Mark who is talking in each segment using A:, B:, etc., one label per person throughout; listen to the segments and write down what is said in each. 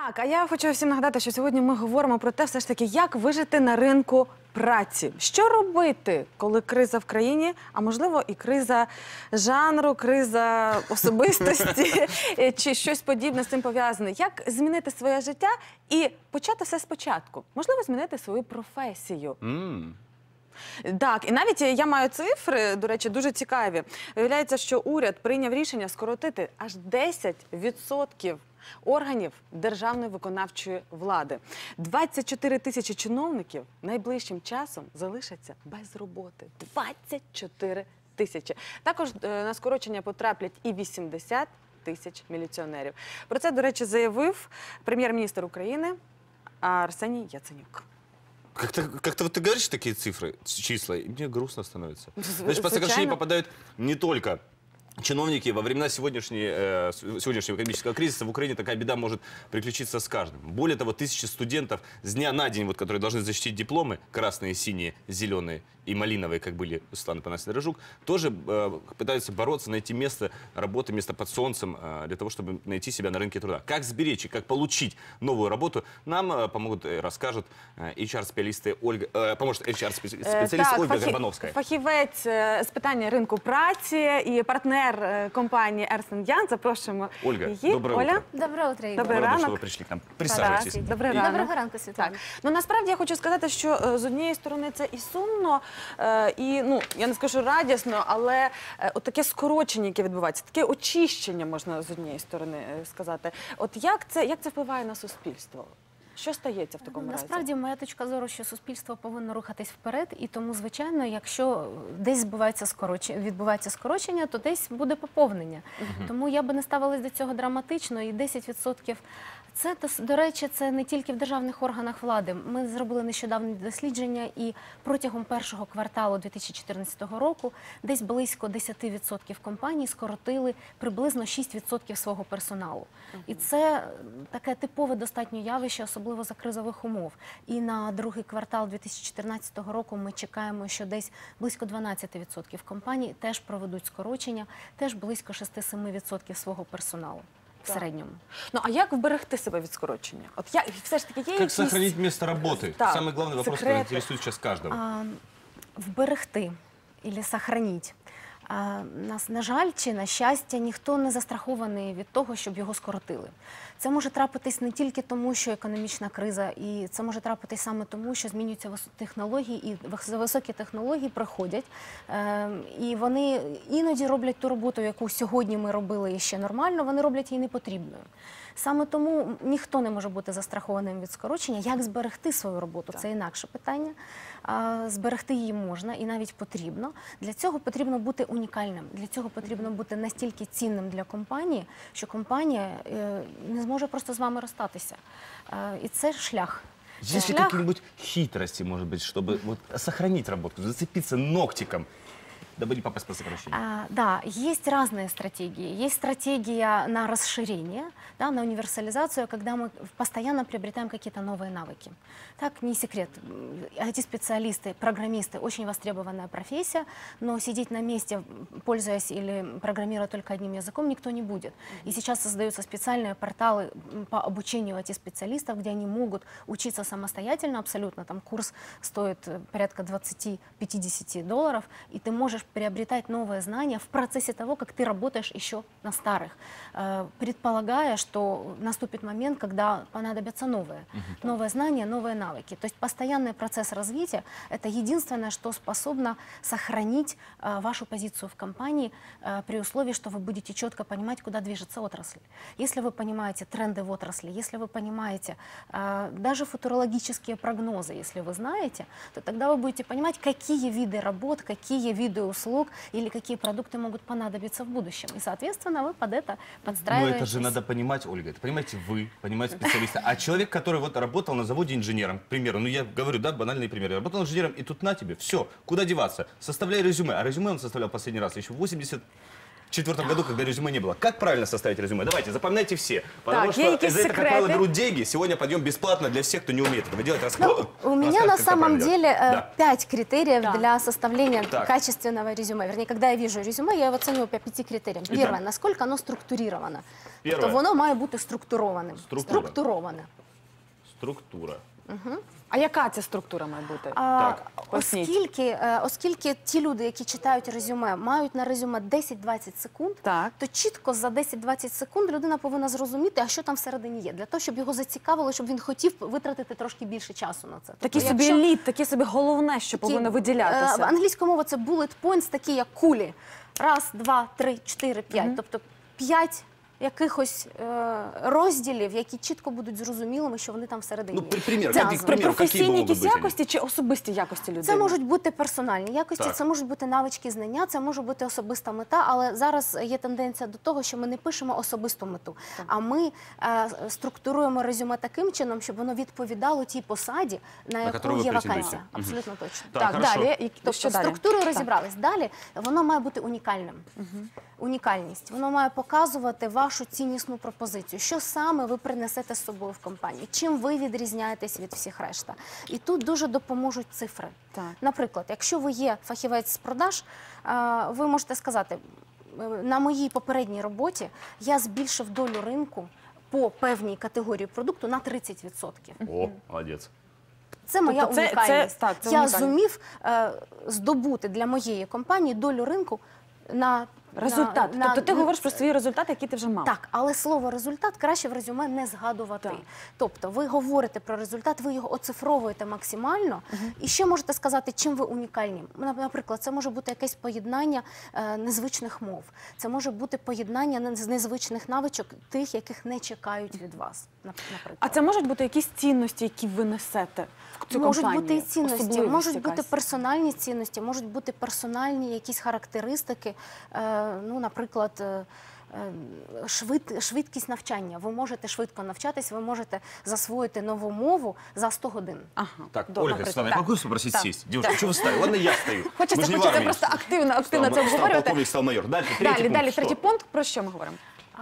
A: Так, а я хочу всім нагадати, що сьогодні ми говоримо про те, все ж таки, як вижити на ринку праці. Що робити, коли криза в країні, а можливо і криза жанру, криза особистості чи щось подібне з цим пов'язане. Як змінити своє життя і почати все спочатку? Можливо, змінити свою професію. Так, і навіть я маю цифри, до речі, дуже цікаві. Виявляється, що уряд прийняв рішення скоротити аж 10% органів державної виконавчої влади. 24 тисячі чиновників найближчим часом залишаться без роботи. 24 тисячі. Також на скорочення потраплять і 80 тисяч міліціонерів. Про це, до речі, заявив прем'єр-міністр України Арсеній Яценюк.
B: Как-то вот ты говоришь такие цифры, числа, и мне грустно становится. Значит, под сокращение попадают не только чиновники. Во времена сегодняшнего экономического кризиса в Украине такая беда может приключиться с каждым. Более того, тысячи студентов с дня на день, вот, которые должны защитить дипломы, красные, синие, зеленые и малиновые, как были у Светланы Панасовны Рыжук, тоже пытаются бороться, найти место работы, место под солнцем, для того, чтобы найти себя на рынке труда. Как сберечь и как получить новую работу, нам помогут и расскажут HR-специалисты Ольга, поможет HR-специалист Ольга Горбановская.
A: Фахівець з питання ринку праці і партнер компанії Ernst & Young. Запрошуємо
B: Ольга,
A: її.
B: доброе
A: Оля.
B: утро.
C: Доброе утро, Игорь.
A: Добрий
B: Рада,
A: ранок.
B: что вы пришли к нам. Присаживайтесь.
A: Добрий ранок.
C: Доброго ранку, Світлана.
A: Так. Ну, насправді я хочу сказати, що з однієї сторони це і сумно, і, ну, я не скажу радісно, але от таке скорочення, яке відбувається, таке очищення, можна з однієї сторони сказати. От як це впливає на суспільство? Що стається в такому разі?
C: Насправді, моя точка зору, що суспільство повинно рухатись вперед, і тому, звичайно, якщо десь відбувається скорочення, то десь буде поповнення. Тому я би не ставилась до цього драматично, і 10% це, до речі, це не тільки в державних органах влади. Ми зробили нещодавні дослідження, і протягом першого кварталу 2014 року десь близько 10% компаній скоротили приблизно 6% свого персоналу. І це таке типове достатньо явище, особливо за кризових умов. І на другий квартал 2014 року ми чекаємо, що десь близько 12% компаній теж проведуть скорочення, теж близько 6-7% свого персоналу. В середньому.
A: Ну, а як вберегти себе від скорочення? От все ж таки є
B: Как
A: якісь...
B: сохранить место работы?
A: Так,
B: Самый главный вопрос, который интересует сейчас каждого.
C: Вберегти або сохранити. На жаль, чи на щастя, ніхто не застрахований від того, щоб його скоротили. Це може трапитись не тільки тому, що економічна криза, і це може трапитись саме тому, що змінюються технології, і високі технології приходять, і вони іноді роблять ту роботу, яку сьогодні ми робили і ще нормально, вони роблять її непотрібною. Саме тому ніхто не може бути застрахованим від скорочення. Як зберегти свою роботу? Це інакше питання. Зберегти її можна і навіть потрібно. Для цього потрібно бути унікальним. Для цього потрібно бути настільки цінним для компанії, що компанія не зможе просто з вами розстатися. І це шлях.
B: Есть ли какие-нибудь хитрости, может быть, чтобы вот сохранить работу, зацепиться ногтиком, дабы не попасть под сокращение?
C: Да, есть разные стратегии. Есть стратегия на расширение, да, на универсализацию, когда мы постоянно приобретаем какие-то новые навыки. Так, не секрет, IT-специалисты, программисты – очень востребованная профессия, но сидеть на месте, пользуясь или программируя только одним языком, никто не будет. И сейчас создаются специальные порталы по обучению IT-специалистов, где они могут учиться самостоятельно абсолютно. Там курс стоит порядка $20-50, и ты можешь приобретать новые знания в процессе того, как ты работаешь еще на старых, предполагая, что наступит момент, когда понадобятся новые знания, новые навыки. То есть постоянный процесс развития – это единственное, что способно сохранить вашу позицию в компании при условии, что вы будете четко понимать, куда движется отрасль. Если вы понимаете тренды в отрасли, если вы понимаете даже футурологические прогнозы, если вы знаете, то тогда вы будете понимать, какие виды работ, какие виды услуг или какие продукты могут понадобиться в будущем. И, соответственно, вы под это подстраиваетесь.
B: Но это же надо понимать, Ольга, это понимаете вы, понимаете специалисты. А человек, который вот работал на заводе инженером, к примеру, ну я говорю, да, банальный пример, я работал инженером, и тут на тебе, все, куда деваться, составляй резюме. А резюме он составлял последний раз еще в 2004 году, когда резюме не было. Как правильно составить резюме? Давайте, запоминайте все. Потому
A: Так,
B: что
A: есть
B: за это, как
A: секреты.
B: правило, берут деньги. Сегодня подъем бесплатно для всех, кто не умеет этого делать.
C: У меня на
B: Расскажите, как
C: самом
B: правильно делать.
C: деле
B: Да.
C: 5 критериев
A: Так.
C: для составления
B: Так.
C: качественного резюме. Вернее, когда я вижу резюме, я его оцениваю по 5 критериям.
B: Итак.
C: Первое, насколько оно структурировано.
B: Первое.
C: Тобто воно має бути структурованим.
B: Структура.
C: Структуроване.
B: Структура.
A: А яка ця структура має бути?
B: Так.
A: Поясніть.
C: Оскільки ті люди, які читають резюме, мають на резюме 10-20 секунд,
A: Так.
C: то чітко за 10-20 секунд людина повинна зрозуміти, а що там всередині є. Для того, щоб його зацікавило, щоб він хотів витратити трошки більше часу на це.
A: Такий
C: Тобто,
A: собі
C: якщо-
A: еліт, таке собі головне, що повинно
C: в
A: виділятися.
C: англійською мовою це bullet points, такі як кулі. Раз, два, три, чотири, п'ять. Тобто 5 якихось розділів, які чітко будуть зрозумілими, що вони там всередині.
B: Ну, примір,
C: Це
B: як-
C: назва.
B: примір.
A: Професійні
B: які
A: якісь
B: можуть бути?
A: якості чи особисті якості людини?
C: Це можуть бути персональні якості,
B: Так.
C: це можуть бути навички, знання, це може бути особиста мета, але зараз є тенденція до того, що ми не пишемо особисту мету, а ми структуруємо резюме таким чином, щоб воно відповідало тій посаді, на
B: яку
C: яку
B: ви
C: є
B: претендуєте.
C: вакансія. Абсолютно точно.
B: Так,
A: Так,
B: хорошо.
A: далі.
C: Тобто
A: Що далі?
C: структурою
A: Так.
C: розібрались. Далі воно має бути унікальним. Унікальність. Воно має показувати вашу ціннісну пропозицію. Що саме ви принесете з собою в компанію? Чим ви відрізняєтесь від всіх решта? І тут дуже допоможуть цифри.
A: Так.
C: Наприклад, якщо ви є фахівець з продаж, ви можете сказати, на моїй попередній роботі я збільшив долю ринку по певній категорії продукту на 30%.
B: О, молодець.
C: Це моя
A: Тобто це
C: унікальність.
A: так, це
C: я
A: унікальність.
C: зумів здобути для моєї компанії долю ринку на
A: Результат. Тобто ти говориш про свої результати, які ти вже мав.
C: Так, але слово результат краще в резюме не згадувати.
A: Так.
C: Тобто ви говорите про результат, ви його оцифровуєте максимально, і ще можете сказати, чим ви унікальні. Наприклад, це може бути якесь поєднання незвичних мов, це може бути поєднання незвичних навичок, тих, яких не чекають від вас. Наприклад.
A: А це можуть бути якісь цінності, які ви несете в цю
C: Можуть
A: компанію?
C: бути і цінності,
A: Особливість
C: можуть бути
A: якась?
C: персональні цінності, можуть бути персональні якісь характеристики, ну, наприклад, швидкість навчання. Ви можете швидко навчатись, ви можете засвоїти нову мову за 100 годин.
A: Ага,
B: Так,
A: добре.
B: Ольга, Светлана, я
A: Так.
B: могу попросить
A: Так.
B: сесть? Девушка, что вы встали? Ладно, я стою. Мы
A: Хочеться
B: же не в армии.
A: просто активно це
B: Стал
A: обговорювати.
B: полковник, стал майор. Дальше,
A: Далі,
B: пункт.
A: третій
B: Что?
A: пункт. Про що ми говоримо?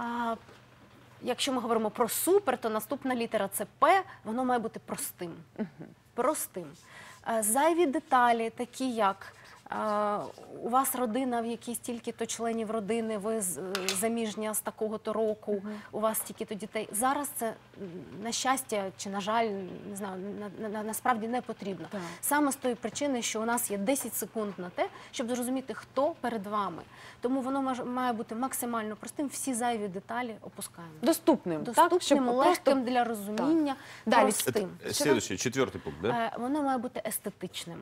C: Якщо ми говоримо про супер, то наступна літера це П, воно має бути простим. Простим. Зайві деталі, такі як у вас родина, в якій стільки-то членів родини, ви заміжня з такого-то року, у вас стільки-то дітей. Зараз це, на щастя чи, на жаль, не знаю, насправді не потрібно.
A: Так.
C: Саме з тої причини, що у нас є 10 секунд на те, щоб зрозуміти, хто перед вами. Тому воно має бути максимально простим, всі зайві деталі опускаємо.
A: Доступним.
C: Доступним,
A: так? Щоб
C: легким для розуміння,
A: Далі.
C: простим.
B: Следующий, четвертый пункт, да?
C: Воно має бути естетичним.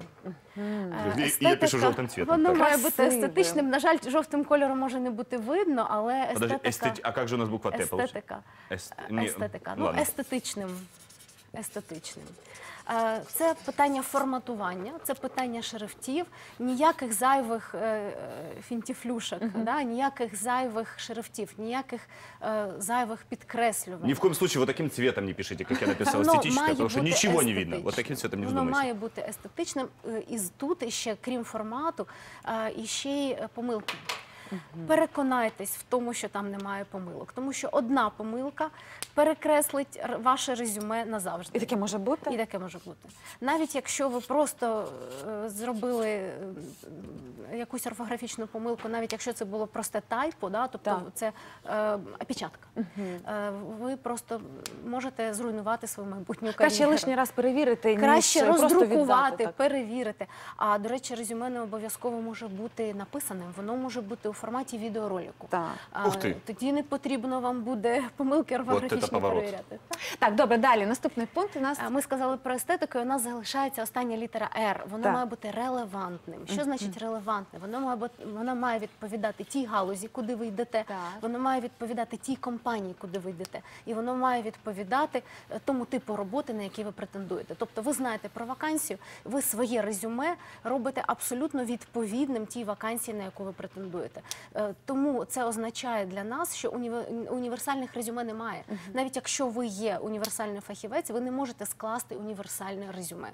B: Я пишу желтым цветом.
C: Воно
B: Так.
C: має бути
A: Красивим.
C: естетичним. На жаль, жовтим кольором може не бути видно, але
B: Подожди,
C: естетика.
B: а как же у нас буква Т получится?
C: Естетика.
B: Не,
C: Естетика. Ну,
B: ладно.
C: естетичним. Естетичним. Це питання форматування, це питання шрифтів, ніяких зайвих фінтіфлюшок, да, ніяких зайвих шрифтів, ніяких зайвих підкреслювань.
B: Ни в коем случае вот таким цветом не пишите, как я написал,
C: Воно
B: эстетическое,
C: має
B: потому что
C: бути
B: ничего не видно.
C: естетичним.
B: Вот таким цветом не
C: Воно
B: вздумайся.
C: має бути естетичним, і тут ще, крім формату, і ще й помилки. Переконайтесь в тому, що там немає помилок, тому що одна помилка перекреслить ваше резюме назавжди.
A: І таке може бути?
C: І таке може бути. Навіть якщо ви просто зробили якусь орфографічну помилку, навіть якщо це було просте тайпо, да, тобто
A: Так.
C: це опечатка, ви просто можете зруйнувати свою майбутню кар'єру.
A: Краще лишній раз перевірити,
C: Краще
A: ніж просто
C: роздрукувати,
A: віддати, так.
C: перевірити. А, до речі, резюме не обов'язково може бути написаним. Воно може бути у форматі відеоролику.
A: Так.
B: Ух ти.
C: Тоді не потрібно вам буде помилки орфографічні
B: поворот.
C: перевіряти.
A: Так, добре, далі. Наступний пункт у нас.
C: Ми сказали про естетику, і у нас залишається остання літера «Р». Воно
A: Так.
C: має бути релевантним. Що значить релевантне? Воно має відповідати тій галузі, куди ви йдете.
A: Так.
C: Воно має відповідати тій компанії, куди ви йдете. І воно має відповідати тому типу роботи, на який ви претендуєте. Тобто ви знаєте про вакансію, ви своє резюме робите абсолютно відповідним тій вакансії, на яку ви претендуєте. Тому це означає для нас, що універсальних резюме немає. Навіть якщо ви є універсальний фахівець, ви не можете скласти універсальне резюме.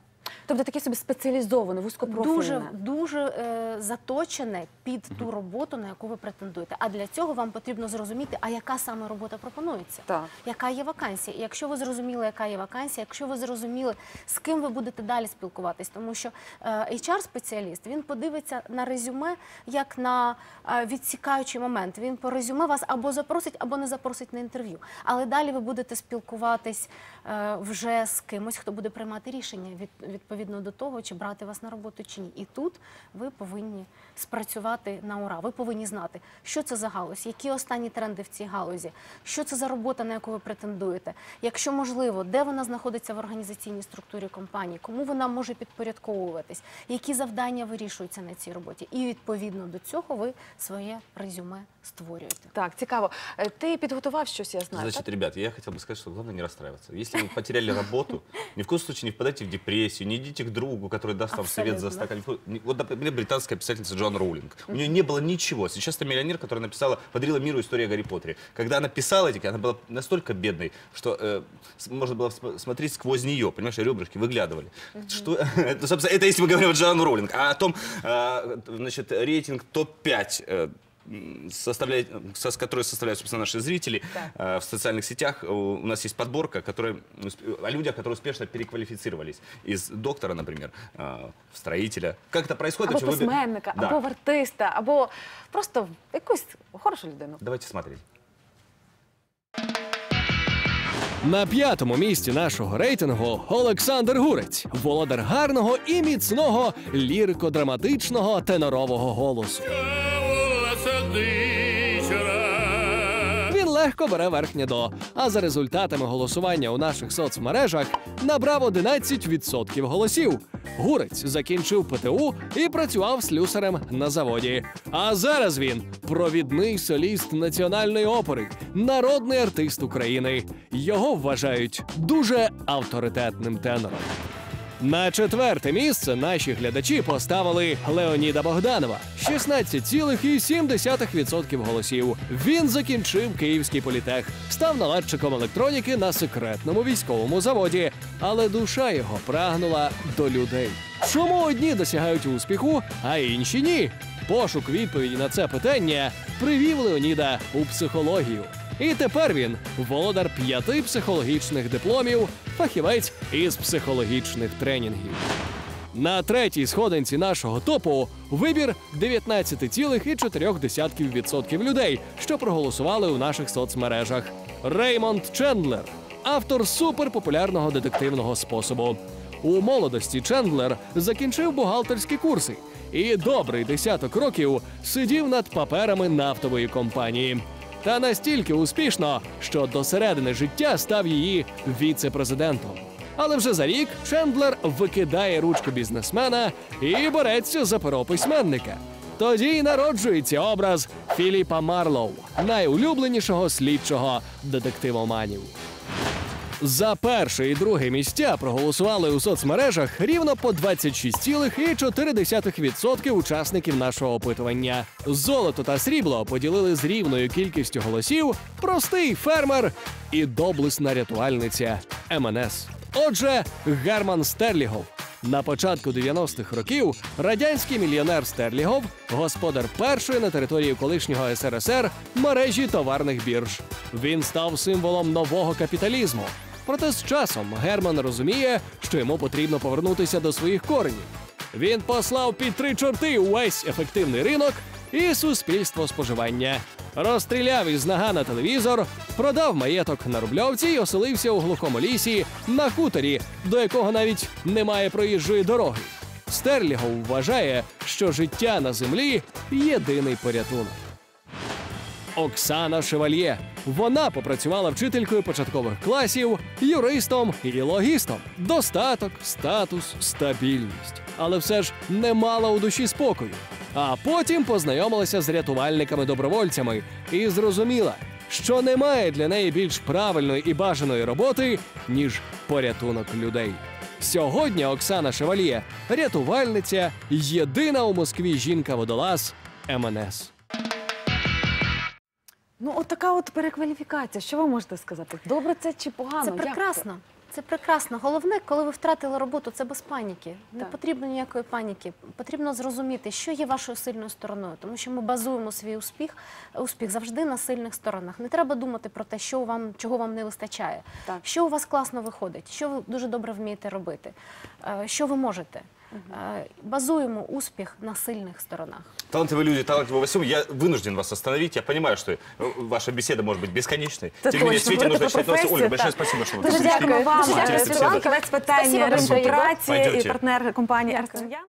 A: Тобто таке собі спеціалізоване, вузькопрофільне.
C: Дуже заточене під ту роботу, на яку ви претендуєте. А для цього вам потрібно зрозуміти, а яка саме робота пропонується,
A: Так.
C: яка є вакансія. І якщо ви зрозуміли, яка є вакансія, якщо ви зрозуміли, з ким ви будете далі спілкуватись, тому що HR-спеціаліст, він подивиться на резюме як на відсікаючий момент. Він по резюме вас або запросить, або не запросить на інтерв'ю. Але далі ви будете спілкуватись вже з кимось, хто буде приймати рішення відповідно до того, чи брати вас на роботу, чи ні. І тут ви повинні спрацювати на ура. Ви повинні знати, що це за галузь, які останні тренди в цій галузі, що це за робота, на яку ви претендуєте. Якщо можливо, де вона знаходиться в організаційній структурі компанії, кому вона може підпорядковуватись, які завдання вирішуються на цій роботі. І відповідно до цього ви своє резюме створюєте.
A: Так, цікаво. Ти підготував щось, я знаю,
B: Значит,
A: так?
B: ребят, я хотел бы сказать, что главное не расстраиваться. Если вы потеряли работу, ни в коем случае не впадайте в депрессию, не идите к другу, который даст вам совет за
C: Абсолютно.
B: стакан. Вот, например, британская писательница Джоан Роулинг. У нее не было ничего. Сейчас это миллионер, которая написала, подарила миру историю о Гарри Поттере. Когда она писала эти, она была настолько бедной, что можно было смотреть сквозь нее, понимаешь, ребрышки выглядывали. Что, это, собственно, это если мы говорим о Джоан Роулинг. А о том, значит, рейтинг топ-5 которые составляют, собственно, наши зрители в социальных сетях. У нас есть подборка, о людях, которые успешно переквалифицировались из доктора, например, в строителя. Как это происходит?
A: Або письменника, або в артиста, або просто в якусь хорошу людину.
B: Давайте смотреть.
D: На 5-му місці нашого рейтингу Олександр Гурець, володар гарного і міцного лірико-драматичного тенорового голосу. Він легко бере верхнє до, а за результатами голосування у наших соцмережах набрав 11% голосів. Гурець закінчив ПТУ і працював слюсарем на заводі. А зараз він провідний соліст Національної опери, народний артист України. Його вважають дуже авторитетним тенором. На 4-те місце наші глядачі поставили Леоніда Богданова – 16,7% голосів. Він закінчив Київський політех, став наладчиком електроніки на секретному військовому заводі, але душа його прагнула до людей. Чому одні досягають успіху, а інші ні? Пошук відповіді на це питання привів Леоніда у психологію. І тепер він володар 5 психологічних дипломів, фахівець із психологічних тренінгів. На 3-й сходинці нашого топу вибір 19,4% людей, що проголосували у наших соцмережах. Реймонд Чендлер – автор суперпопулярного детективного способу. У молодості Чендлер закінчив бухгалтерські курси і добрий 10 років сидів над паперами нафтової компанії. Та настільки успішно, що до середини життя став її віце-президентом. Але вже за рік Чендлер викидає ручку бізнесмена і береться за перо письменника. Тоді й народжується образ Філіпа Марлоу, найулюбленішого слідчого детективоманів. За перше і друге місця проголосували у соцмережах рівно по 26,4% учасників нашого опитування. Золото та срібло поділили з рівною кількістю голосів простий фермер і доблесна рятувальниця МНС. Отже, Герман Стерлігов. На початку 90-х років радянський мільйонер Стерлігов – господар першої на території колишнього СРСР мережі товарних бірж. Він став символом нового капіталізму. Проте з часом Герман розуміє, що йому потрібно повернутися до своїх коренів. Він послав під 3 чорти увесь ефективний ринок і суспільство споживання. Розстріляв із нагана телевізор, продав маєток на Рубльовці і оселився у глухому лісі на хуторі, до якого навіть немає проїжджої дороги. Стерлігов вважає, що життя на землі – єдиний порятунок. Оксана Шевальє. Вона попрацювала вчителькою початкових класів, юристом і логістом. Достаток, статус, стабільність. Але все ж не мала у душі спокою. А потім познайомилася з рятувальниками-добровольцями і зрозуміла, що немає для неї більш правильної і бажаної роботи, ніж порятунок людей. Сьогодні Оксана Шевальє – рятувальниця, єдина у Москві жінка-водолаз МНС.
A: Ну, от така от перекваліфікація. Що ви можете сказати? Добре це чи погано?
C: Це
A: Як
C: прекрасно. Це прекрасно. Головне, коли ви втратили роботу, це без паніки. Не
A: Так.
C: потрібно ніякої паніки. Потрібно зрозуміти, що є вашою сильною стороною. Тому що ми базуємо свій успіх завжди на сильних сторонах. Не треба думати про те, чого вам не вистачає.
A: Так.
C: Що у вас класно виходить, що ви дуже добре вмієте робити, що ви можете. Базуємо успіх на сильних сторонах.
B: Талантливые люди, талантливые во всем. Я вынужден вас остановить. Я понимаю, что ваша беседа может быть бесконечной.
A: Это
B: Тем не менее,
A: точно.
B: Свете нужно
A: Говорите
B: читать
A: про
B: новости. Оля,
A: профессию,
B: большое
A: так.
B: спасибо, что вы
A: Дуже
B: пришли.
A: дякуємо вам,
B: Дуже интересная
A: Світлана
B: беседа.
A: Кравець, питання
C: Спасибо
A: ринку
C: большое, Ігор.
A: праці і
B: Пойдемте.
A: партнер компанії «Ernst & Young».